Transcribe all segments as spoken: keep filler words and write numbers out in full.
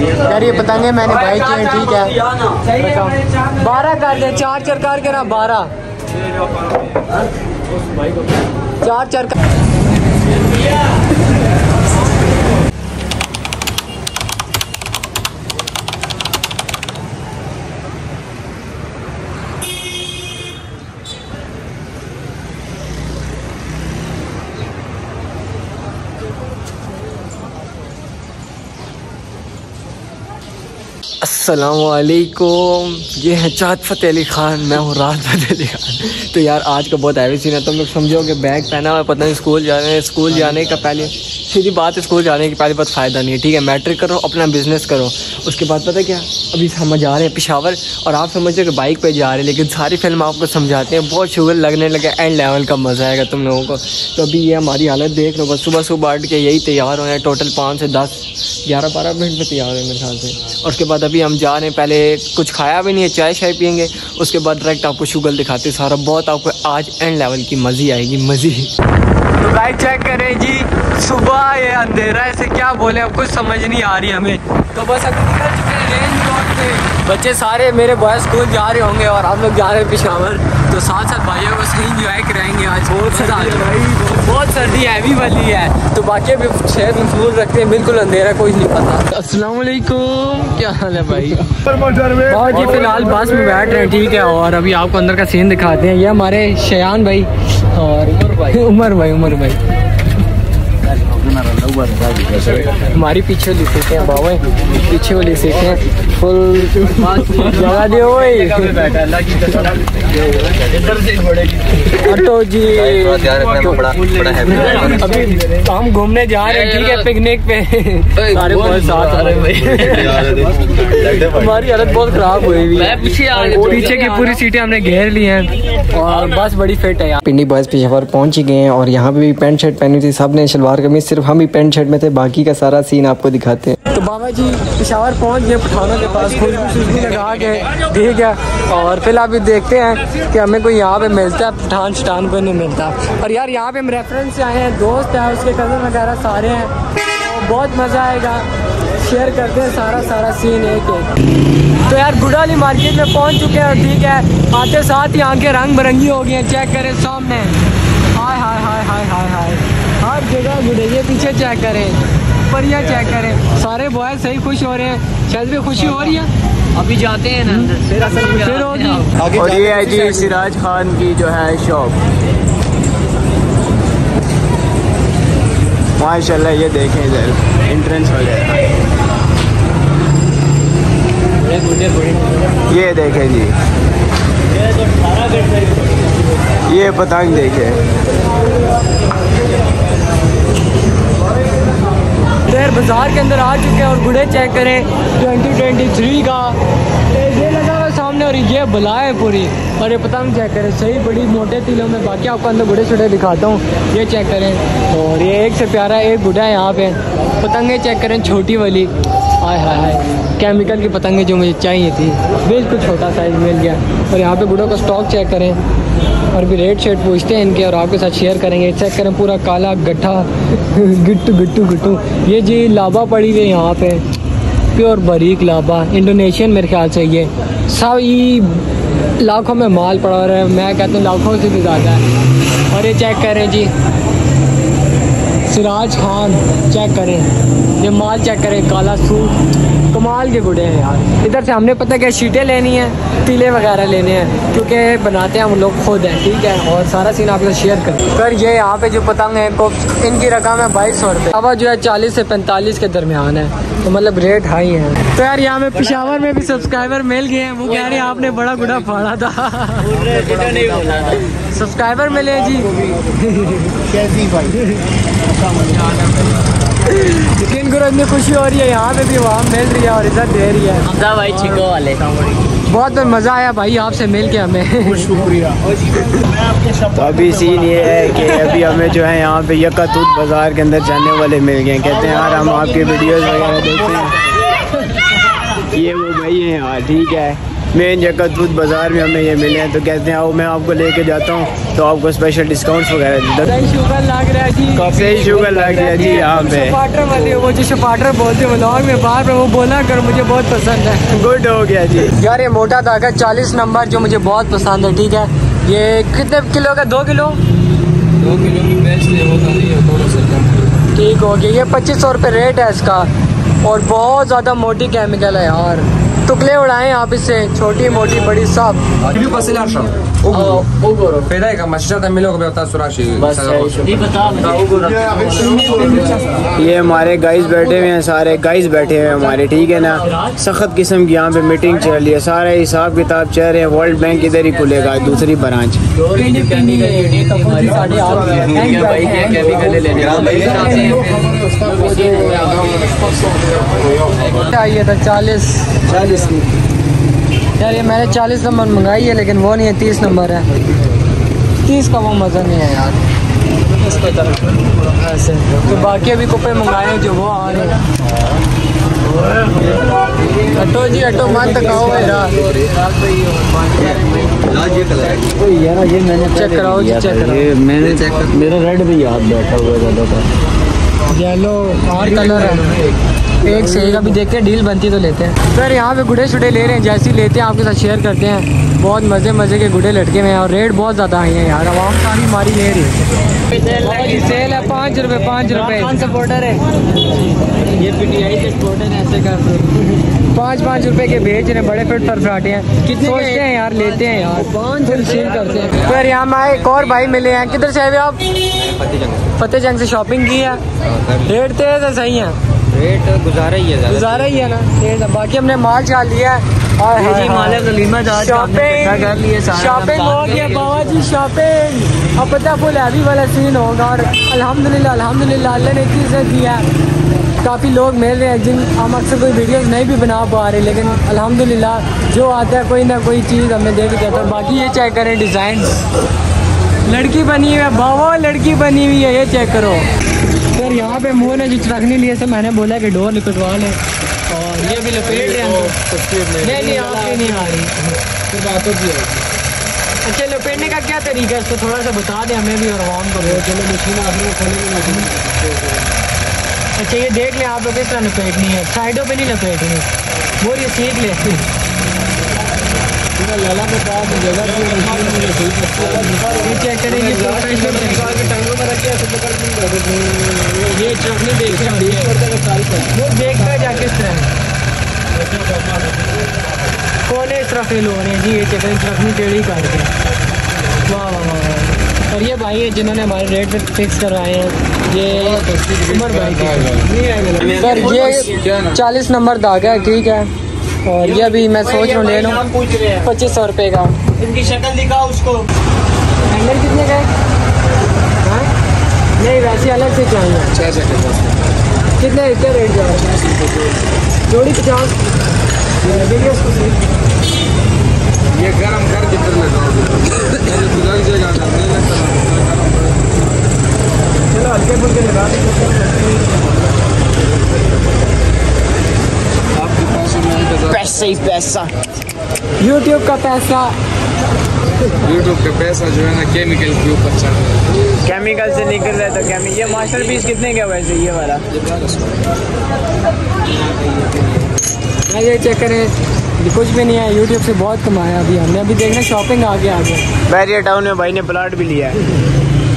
यार ये पतंगे मैंने भाई की हैं, ठीक है बारह कर दे, चार चार कर के ना बारह, चार चार कर। अस्सलामुअलैकुम, ये है चाँद फ़तेह अली ख़ान, मैं हूँ राहत फ़तेह अली ख़ान। तो यार आज का बहुत हैवी सीन है। तुम लोग समझो कि बैग पहना हुआ है, पता नहीं स्कूल जाने हैं। स्कूल जाने का पहले सीधी बात है, स्कूल जाने की पहले बहुत फ़ायदा नहीं है, ठीक है। मैट्रिक करो, अपना बिज़नेस करो, उसके बाद पता क्या, अभी हम जा रहे हैं पेशावर और आप समझ रहे हो कि बाइक पर जा रहे हैं, लेकिन सारी फिल्म आपको समझाते हैं, बहुत शुगर लगने लगे, एंड लेवल का मज़ा आएगा तुम लोगों को। तो अभी ये हमारी हालत देख लो, बस सुबह सुबह उठ के यही तैयार हो रहे हैं, टोटल पाँच से दस ग्यारह बारह मिनट में तैयार है मेरे ख्याल से। और उसके बाद अभी हम जा रहे हैं, पहले कुछ खाया भी नहीं है, चाय शाय पियेंगे, उसके बाद डायरेक्ट आपको शुगर दिखाते सारा, बहुत आपको आज एंड लेवल की मज़ी आएगी, मज़ी। तो गाइस चेक करें जी, सुबह ये अंधेरा है, से क्या बोले अब कुछ समझ नहीं आ रही हमें। तो बस अभी निकल चुके हैं रेंज रोड पे, बच्चे सारे मेरे बॉय स्कूल जा रहे होंगे और हम लोग जा रहे हैं पेशावर। तो साथ साथ भाइयों को सही इंजॉय कराएंगे आज, बहुत सर्दी, बहुत सर्दी हैवी वाली है। तो बाकी भी शहर में फूल रखते हैं, बिल्कुल अंधेरा, कुछ नहीं पता। अस्सलाम वालेकुम, क्या हाल है भाई? और जी फिलहाल बस में बैठ रहे हैं, ठीक है। और अभी आपको अंदर का सीन दिखाते हैं। ये हमारे शयान भाई और उमर भाई, उमर भाई हमारी पीछे वाली सीटें हैं बाबा, पीछे वाली सीटें फुल जगह दे। ऑटो जी अभी हम घूमने जा रहे हैं, ठीक है, पिकनिक पे। सारे बहुत साथ आ रहे हैं, हमारी हालत बहुत खराब हुई हुई है, पीछे की पूरी सीटें हमने घेर ली हैं और बस बड़ी फिट है। पिंडी बॉयज पेशावर पहुंच ही गए हैं और यहाँ पे भी पैंट शर्ट पहनी थी, सब ने शलवार कमीज, सिर्फ हम ही पैंट शर्ट में थे। बाकी का सारा सीन आपको दिखाते हैं। तो बाबा जी पेशावर पहुंच गए, पठानों के पास खुशबू खुशबू लगा के, ठीक है। और फिर अभी देखते हैं कि हमें कोई यहाँ पे मिलता है, पठान शठान को नहीं मिलता। और यार यहाँ पे हम रेफरेंस से आए हैं, दोस्त हैं, उसके कज़न वगैरह सारे हैं, तो बहुत मज़ा आएगा, शेयर करते हैं सारा सारा सीन एक एक। तो यार गुड़ाली मार्केट में पहुँच चुके हैं, ठीक है। आते साथ ही आंखें रंग बिरंगी हो गई हैं, चेक करें सामने, हाय हाय हाय हाय हाय हाय, हर जगह गुड़े। ये पीछे चेक करें, पर यह चेक करें, सारे बॉयज सही खुश हो रहे हैं, शायद भी खुशी हो रही है। अभी जाते हैं ना फिर असल फिर होगी। और ये है जी सिराज खान की जो है शॉप, माशाल्लाह। ये देखें इधर एंट्रेंस वगैरह, ये देखें जी, ये पतंग देखें। शेयर बाज़ार के अंदर आ चुके हैं और गुड़े चेक करें ट्वेंटी ट्वेंटी थ्री का ये लगा हुआ सामने, और ये बलाए पूरी। और ये पतंग चेक करें, सही बड़ी मोटे तिलों में। बाकी आपको अंदर गुड़े छुड़े दिखाता हूँ, ये चेक करें। और ये एक से प्यारा एक गुड़ा है यहाँ पे। पतंगे चेक करें छोटी वाली, हाय हाय हाय, केमिकल की पतंगे जो मुझे चाहिए थी, बिल्कुल छोटा साइज मिल गया। और यहाँ पे गुड़ों का स्टॉक चेक करें और भी रेट शेट पूछते हैं इनके और आपके साथ शेयर करेंगे। चेक करें पूरा काला गट्ठा गिट्टू गिट्टू गिट्टू। ये जी लाबा पड़ी हुई है यहाँ पे, प्योर बारीक लाबा, इंडोनेशियन मेरे ख्याल से। ये सब ये लाखों में माल पड़ा रहा है, मैं कहता हूँ लाखों से भी ज़्यादा है। और ये चेक करें जी सिराज खान, चेक करें ये माल, चेक करें काला सूट, कमाल के गुड़े हैं यार। इधर से हमने पता क्या शीटें लेनी है, तिले वगैरह लेने हैं, क्योंकि बनाते हैं हम लोग खुद हैं, ठीक है। और सारा सीन आप लोग शेयर करें। फिर ये यहाँ पे जो पतंग है को इनकी रकम है बाईस सौ रुपये, अब जो है चालीस से पैंतालीस के दरमियान है, तो मतलब रेट हाई है। तो यार यहाँ में पेशावर में भी सब्सक्राइबर मिल गए हैं, वो कह रहे हैं आपने बड़ा गुड़ा फाड़ा था। सब्सक्राइबर मिले जी कैसी भाई, लेकिन गुरु इतनी खुशी हो रही है, यहाँ पे भी वहाँ मिल रही है और इधर दे रही है। हमदा भाई चिको वाले बहुत मज़ा आया भाई आपसे मिल के, हमें शुक्रिया। तो अभी सीन ये है कि अभी हमें जो है यहाँ पे यकातूत बाज़ार के अंदर जाने वाले मिल गए। कहते हैं यार हम आपके वीडियोस वगैरह देखते हैं, ये वो भाई हैं यार, ठीक है। मेन जगह दूध बाजार में हमें ये मिले हैं, तो कहते हैं आओ मैं आपको लेके जाता हूँ, तो आपको स्पेशल डिस्काउंट्स वगैरह सही शुगर लग रहा है जी, सही शुगर लग रहा है जी यहाँ पे। शपाटर वाले वो जो शपाटर बोलते हैं व्लॉग में बार बार वो बोला कर, मुझे बहुत पसंद है। गुड हो गया जी। यार ये मोटा धागा चालीस नंबर जो मुझे बहुत पसंद है, ठीक है। ये कितने किलो का? दो किलो दो किलो की बेस्ट है वो, थोड़ा सा कम। ठीक हो गया। ये पच्चीस सौ रुपये रेट है इसका, और बहुत ज़्यादा मोटी केमिकल है यार। टुकड़े उड़ाएं आप इससे, छोटी मोटी बड़ी सब। ये हमारे गाइस बैठे हुए हैं, सारे गाइस बैठे हुए हैं हमारे, ठीक है ना। सख्त किस्म की यहाँ पे मीटिंग चल रही है, सारे हिसाब किताब चल रहे हैं। वर्ल्ड बैंक इधर ही खुलेगा, दूसरी ब्रांच। चाहिए था चालीस चालीस यार, ये मैंने चालीस नंबर मंगाई है, लेकिन वो नहीं है, तीस नंबर है। तीस का वो मज़ा नहीं है यार ऐसे। तो बाकी अभी कुप्पे मंगाए हैं जो वो आ रहे हैं। हटो जी हटो, मन तकाओ यार। ये मैंने चेक कराओ जी, चेक कराओ। ये मैंने चेक कर, मेरा रेड भी याद बैठा हुआ है ज़्यादा, येलो और कलर है। एक से एक अभी देखते हैं, डील बनती तो लेते हैं। सर यहाँ पे गुड़े शुडे ले रहे हैं, जैसे ही लेते हैं आपके साथ शेयर करते हैं। बहुत मज़े मज़े के गुड़े लटके हुए हैं, और रेट बहुत ज़्यादा आई हैं यार। आवाम सारी हमारी ले रही है। सेल है पाँच रुपये पाँच रुपये कौन सा बॉर्डर है ये? पीटीआई के बॉर्डर ऐसे कर पाँच पाँच रुपए के भेज रहे हैं, बड़े फिट फरफराटे हैं। कितने सोचते हैं यार, लेते हैं यार, पाँच शेयर करते हैं। फिर यहाँ में एक और भाई मिले हैं। किधर से आए आप? फतेह जंग से शॉपिंग की है। रेट तेज है, सही है रेट गुजारा ही है, गुजारा ही है ना तेज है। बाकी हमने माल चाल लिया है, और शॉपिंग शॉपिंग हो गया बाबा जी, शॉपिंग। अब पता फुल हैवी वाला सीन होगा, और अल्हम्दुलिल्लाह अल्हम्दुलिल्लाह अल्लाह ने इतनी इज्जत दी है। काफ़ी लोग मिल रहे हैं, जिन हम अक्सर कोई वीडियोस नहीं भी बना पा रहे, लेकिन अल्हम्दुलिल्लाह जो आता है कोई ना कोई चीज़ हमें दे के जाता है। बाकी ये चेक करें डिज़ाइन, लड़की बनी हुई है बाबा, लड़की बनी हुई है, ये चेक करो। फिर यहाँ पे मुँह ने जो रखने लिए से मैंने बोला कि डोर निकटवा लें, और ये भी लपेट रहे हैं। नहीं नहीं आपकी नहीं आ रही, फिर बात होती है। अच्छा लपेटने का क्या तरीका है, इसको थोड़ा सा बता दें हमें भी और आवाम को। चलो मशीन आपने खोलेंगे। अच्छा ये देख लें आप लोग किस तरह लपेटनी है, साइडों पे नहीं लपेटनी, वो ये सीख ले। लाला के पास जगह चेक करें, ये ये चटनी देखते वो देखता है जाके इस तरह कौन है इस तरह फेल हो रहे हैं जी। ये चटनी चटनी टेढ़ी काट के, वाह वाह वाह। और ये भाई है जिन्होंने हमारे रेट फिक्स करवाए हैं, ये उमर भाई। सर ये चालीस नंबर धागा है, ठीक है। और ये अभी मैं सोच रहा हूँ ले लूँ पच्चीस सौ रुपये का। इनकी शक्ल दिखाओ उसको। हैंगर कितने का है? नहीं वैसे अलग से चाहिए। कितने इतने रेट जा रहे हैं? जोड़ी पचास। ये गरम कर कितने चलो हल्के फुल्के लगा पैसा ही पैसा, यूट्यूब का पैसा। यूट्यूब का पैसा जो है ना केमिकल के ऊपर चल रहा है, केमिकल से निकल रहा है। तो केमिकल, ये मास्टरपीस कितने का वैसे ये वाला? ये चेक करें, कुछ भी नहीं है, यूट्यूब से बहुत कमाया अभी हमने। अभी देखना शॉपिंग आगे आगे। बैरियर टाउन में भाई ने प्लाट भी लिया है।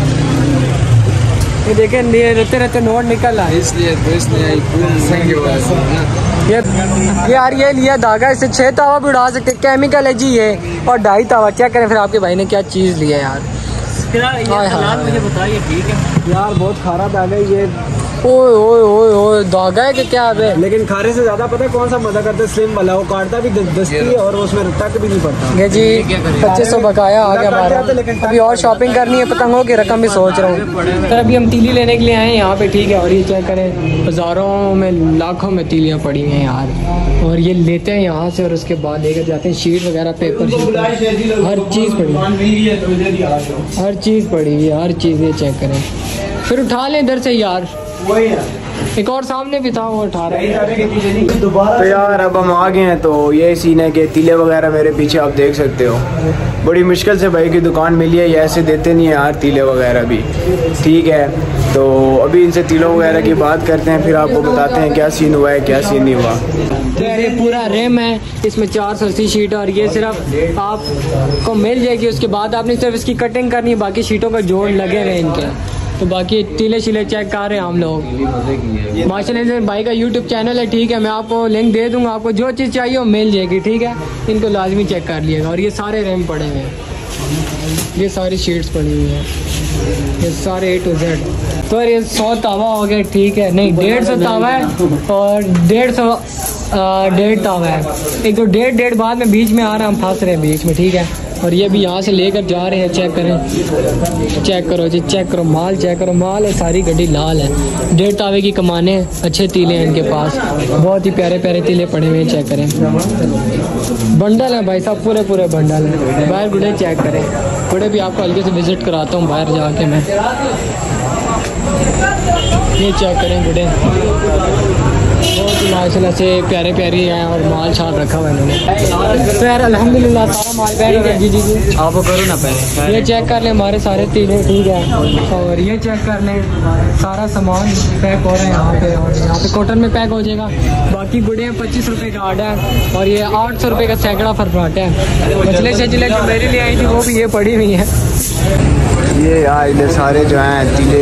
ये देखें ये रहते रहते नोट निकल रहा है, इसलिए तो इसलिए महंगे हो गए। ये यार ये लिया धागा, इससे छः तावा भी उड़ा सकते। केमिकल है जी ये, और ढाई तावा। चेक करें फिर आपके भाई ने क्या चीज़ लिया यार। मुझे बताइए ठीक है यार, बहुत खारा धागा है ये। ओए ओए ओए ओए धागा है कि क्या है? लेकिन खारे से ज्यादा पता है कौन सा मजा करता है? स्लिम वाला, वो काटता भी दस्ती है और उसमें टक भी नहीं पड़ता। ये जी पच्चीस सौ बकाया आ गया हमारा। अभी और शॉपिंग करनी है, पतंगों की रकम भी सोच रहा हूँ। सर अभी हम तीली लेने के लिए आए हैं यहाँ पे, ठीक है। और ये चेक करें, हज़ारों में लाखों में तीलियाँ पड़ी हैं यार। और ये लेते हैं यहाँ से, और उसके बाद लेकर जाते हैं शीट वगैरह, पेपर शीट, हर चीज़ पड़ी, हर चीज़ पड़ी हुई है, हर चीज़। ये चेक करें, फिर उठा लें इधर से यार। एक और सामने भी था वो अठारह। तो यार अब हम आ गए हैं, तो ये सीन है कि तीले वगैरह मेरे पीछे आप देख सकते हो। बड़ी मुश्किल से भाई की दुकान मिली है, ये ऐसे देते नहीं है यार तीले वगैरह भी, ठीक है। तो अभी इनसे तीलों वगैरह की बात करते हैं, फिर आपको बताते हैं क्या सीन हुआ है क्या सीन नहीं हुआ। तो ये पूरा रेम है, इसमें चार सौ अस्सी शीट और ये सिर्फ आपको मिल जाएगी। उसके बाद आपने सिर्फ इसकी कटिंग करनी है, बाकी शीटों का जोड़ लगे हुए इनके। तो बाकी टीले शीले चेक कर रहे हैं हम लोग। माशाल्लाह से भाई का यूट्यूब चैनल है, ठीक है। मैं आपको लिंक दे दूंगा, आपको जो चीज़ चाहिए वो मिल जाएगी, ठीक है। इनको लाजमी चेक कर लिएगा। और ये सारे रेम पड़े हुए हैं, ये सारी शीट्स पड़ी हुई हैं, ये सारे ए टू जेड। तो ये सौ तावा हो गया, ठीक है। नहीं, डेढ़ सौ तावा है और डेढ़ सौ डेढ़ तावा है। एक तो डेढ़ डेढ़ बाद में बीच में आ रहा है, हम फंस रहे हैं बीच में, ठीक है। और ये भी यहाँ से लेकर जा रहे हैं, चेक करें, चेक करो जी, चेक करो माल, चेक करो माल है, सारी गड्डी लाल है। डेढ़ तावे की कमाने, अच्छे तीले हैं इनके पास, बहुत ही प्यारे प्यारे तीले पड़े हुए हैं, चेक करें। बंडल है भाई साहब, पूरे पूरे बंडल है। बाहर गुड़े चेक करें, गुड़े भी आपको हल्के से विजिट कराता हूँ बाहर जाके मैं। ये चेक करें गुड़े, बहुत ही माशाल्लाह से प्यारे प्यारे हैं और माल छाल रखा हुआ है इन्होंने। तो यार अल्हम्दुलिल्लाह सारा माल बैठ गया। जी जी जी आप करो ना पहले, ये चेक कर लें हमारे सारे तीले, ठीक है। और ये चेक कर लें, सारा सामान पैक हो रहा है यहाँ पे, और यहाँ पे कॉटन में पैक हो जाएगा। बाकी गुड़े पच्चीस रुपये का आर्डर है और ये आठ सौ रुपये का सैकड़ा फरफराटा है। मछले शचले जो मेरे लिए आई थी वो भी ये पड़ी हुई है। ये यार इधर सारे जो हैं तीले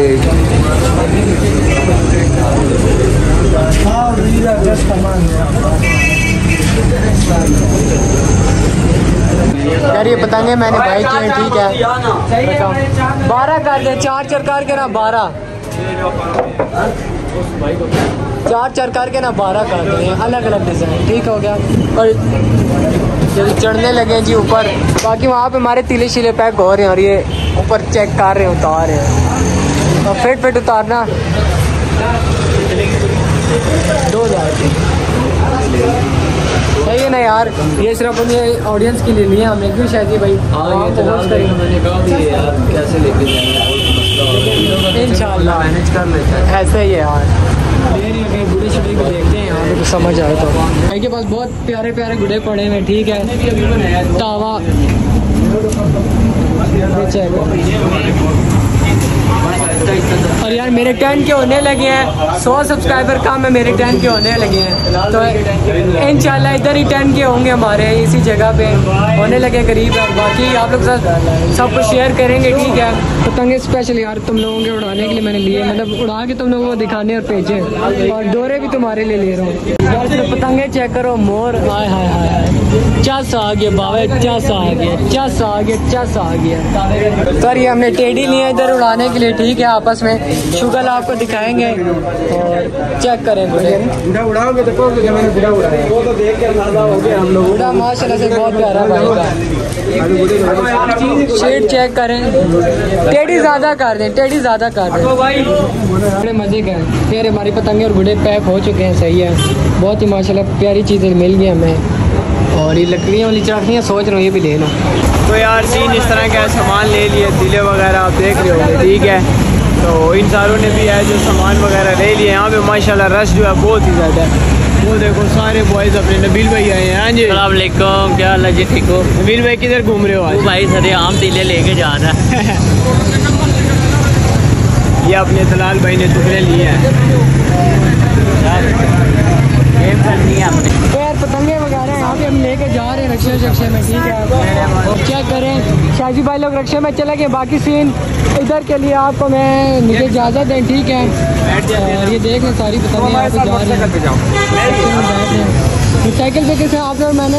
यार ये पतंगे मैंने भाई की हैं, ठीक है। बारह कर दे, चार चार करके ना बारह, चार चार करके ना बारह कर दे, अलग अलग डिज़ाइन, ठीक हो गया। और जब चढ़ने लगे जी ऊपर, बाकी वहाँ पे हमारे तीले शीले पैक हो रहे हैं और ये ऊपर चेक कर रहे हैं, उतार रहे हैं। और फिट फिट उतारना दो हज़ार सही है ना यार। ये सिर्फ अपने ऑडियंस के लिए लिया हमने, क्यों शायद भाई मैंने कहा भी यार कैसे लेके जाएंगे, इंशाल्लाह मैनेज कर लेते हैं, ऐसा ही है यार। गुड़े शुड़े को देखते हैं यहाँ पे, कुछ समझ आए तो। भाई के पास बहुत प्यारे प्यारे गुड़े पड़े हुए, ठीक है। तावा और यार मेरे टेन के होने लगे हैं, सौ सब्सक्राइबर कम है, मेरे टेन के होने लगे हैं। तो इंशाल्लाह इधर ही टेन के होंगे हमारे, इसी जगह पे होने लगे करीब। बाकी आप लोग साथ सब कुछ शेयर करेंगे, ठीक है। पतंगे स्पेशल यार तुम लोगों के उड़ाने के लिए मैंने लिए, मतलब उड़ा के तुम लोगों को दिखाने और भेजे, और डोरे भी तुम्हारे लिए ले रहा हूँ यार। सिर्फ पतंगे चेक करो, मोर, हाय हाय हाय, चस आ गया बाबा, चस आ गया, चस आ गया, चस आ गया। सर ये हमने टेडी लिए इधर उड़ाने के लिए, ठीक है। आपस में शुगल आपको दिखाएंगे और चेक करेंगे। उड़ाओगे तो कहोगे मैंने बुरा उड़ाया, वो तो देख के अंदाजा हो गया हम लोग। उड़ा माशाल्लाह से बहुत प्यारा भाई का। शेड चेक करें, टेडी ज्यादा कर दें, टेडी ज्यादा कर दें भाई, बड़े मजे का है। फिर हमारी पतंगे और गुड़े पैक हो चुके हैं, सही है। बहुत ही माशाल्लाह प्यारी चीज़ें मिल गई हमें। और ये लकड़ियाँ वाली चाकरियाँ सोच रहा हूँ ये भी ले लो। तो यार सीन इस तरह का सामान ले लिए, तीले वगैरह आप देख रहे होंगे, ठीक है। तो इन सारों ने भी है जो सामान वगैरह ले लिए। यहाँ पे माशाल्लाह रश जो है बहुत ही ज़्यादा है। वो देखो सारे बॉयज़ अपने नबील भाई आए हैं। हाँ जी अस्सलाम वालेकुम, क्या हाल है जी, ठीक हो? नबील भाई किधर घूम रहे हो आज? भाई सरे आम तीले लेके जा रहा है। ये अपने दलाल भाई ने टुकड़े लिए हैं। गेम करनी है आपने। तो यार पतंगे वगैरह यहाँ पे हम लेके जा रहे हैं रक्षे रक्षे में, ठीक है। और चेक करें, शाजी भाई लोग रक्षे में चले गए। बाकी सीन इधर के लिए आपको मैं मुझे इजाज़त दें, ठीक है। और ये देख लें सारी पतंगे यहाँ पे जा रहे हैं। साइकिल पे कैसे आप लोग मैंने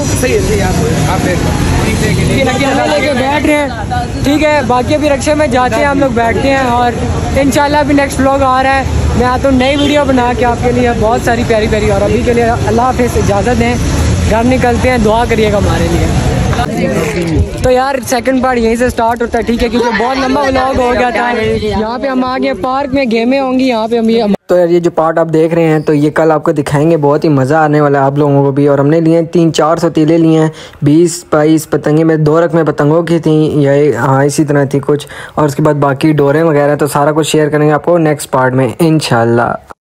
लेके बैठ रहे हैं, ठीक है। बाकी अभी रक्षे में जाते हैं हम लोग, बैठते हैं। और इंशाल्लाह अभी नेक्स्ट व्लॉग आ रहा है, मैं आता हूँ नई वीडियो बना के आपके लिए, बहुत सारी प्यारी प्यारी। और अभी के लिए अल्लाह हाफ़िज़, इजाज़त दें, घर निकलते हैं, दुआ करिएगा हमारे लिए। तो यार सेकंड पार्ट यहीं से स्टार्ट होता है, ठीक है, क्योंकि बहुत लंबा व्लॉग हो गया था। यहाँ पे हम आ गए पार्क में, गेमें होंगी यहाँ पे हम ये तो यार ये जो पार्ट आप देख रहे हैं तो ये कल आपको दिखाएंगे, बहुत ही मज़ा आने वाला है आप लोगों को भी। और हमने लिए तीन चार सौ तीले लिए हैं, बीस बाईस पतंगे में दो रकमें पतंगों की थी या हाँ इसी तरह थी कुछ, और उसके बाद बाकी डोरें वगैरह, तो सारा कुछ शेयर करेंगे आपको नेक्स्ट पार्ट में इंशाल्लाह।